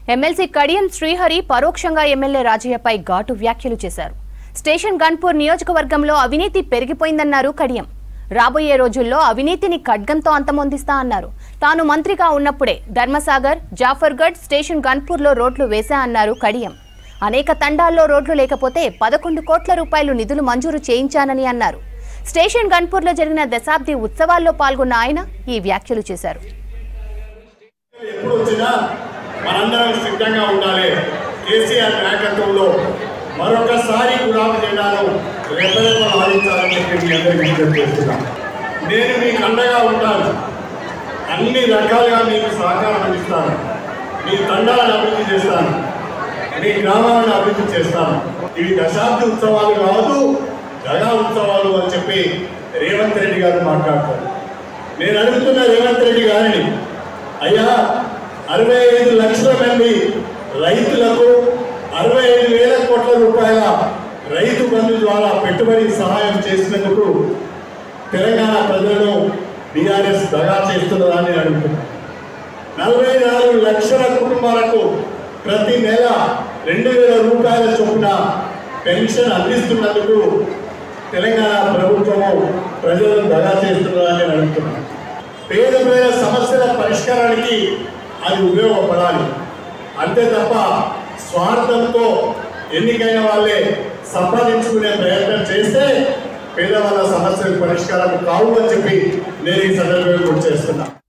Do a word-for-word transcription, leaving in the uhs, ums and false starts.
MLC Kadiyam Srihari పరోక్షంగా MLA రాజయ్యపై ఘాటు వ్యాఖ్యలు చేశారు. స్టేషన్ గన్పూర్ నియోజకవర్గంలో అవినీతి పెరిగిపోయిందన్నారు కడియం. రాబోయే రోజుల్లో అవినీతిని ఖడ్గంతో అంతమొందిస్తా అన్నారు. తాను మంత్రిగా ఉన్నప్పుడే ధర్మసాగర్, జాఫర్గఢ్, స్టేషన్ గన్పూర్లో రోడ్లు వేశా అన్నారు కడియం. అనేక తండాల్లో రోడ్లు లేకపోతే పదకొండు కోట్ల రూపాయలు నిధులు మంజూరు చేయించానని అన్నారు. స్టేషన్ గన్పూర్లో జరిగిన దశాబ్ది ఉత్సవాల్లో పాల్గొన్న ఆయన ఈ వ్యాఖ్యలు చేశారు. మనందరం సిద్ధంగా ఉండాలి. కేసీఆర్ నాయకత్వంలో మరొకసారి గులాబీ జెండాను రెపరెపలు ఆడించాలని చెప్పి మీ అందరికీ విజ్ఞప్తి చేస్తున్నాం. నేను మీకు అండగా ఉంటాను, అన్ని రకాలుగా మీకు సహకారం అందిస్తాను, మీ తండాలను అభివృద్ధి చేస్తాను, మీ గ్రామాలను అభివృద్ధి చేస్తాను. ఇవి దశాబ్ది ఉత్సవాలు కాదు, దగా ఉత్సవాలు అని చెప్పి రేవంత్ రెడ్డి గారు మాట్లాడతారు. నేను అడుగుతున్న రేవంత్ రెడ్డి గారిని, అయ్యా అరవై ఐదు లక్షల మంది రైతులకు అరవై ఐదు వేల కోట్ల రూపాయల రైతు బంధు ద్వారా పెట్టుబడి సహాయం చేసినందుకు తెలంగాణ ప్రజలను బీఆర్ఎస్ దగా చేస్తున్నదాన్ని అడుగుతున్నాను. నలభై నాలుగు లక్షల కుటుంబాలకు ప్రతి నెల రెండు వేల రూపాయల చొప్పున పెన్షన్ అందిస్తున్నందుకు తెలంగాణ ప్రభుత్వము ప్రజలను దగా చేస్తున్నదాన్ని అడుగుతున్నాను. పేద పేద సమస్యల పరిష్కారానికి అది ఉపయోగపడాలి. అంతే తప్ప స్వార్థంతో ఎన్నికైన వాళ్ళే సంపాదించుకునే ప్రయత్నం చేస్తే పేదవాళ్ళ సమస్యలకు పరిష్కారం కావు అని చెప్పి నేను ఈ సందర్భంగా గుర్తు చేస్తున్నా.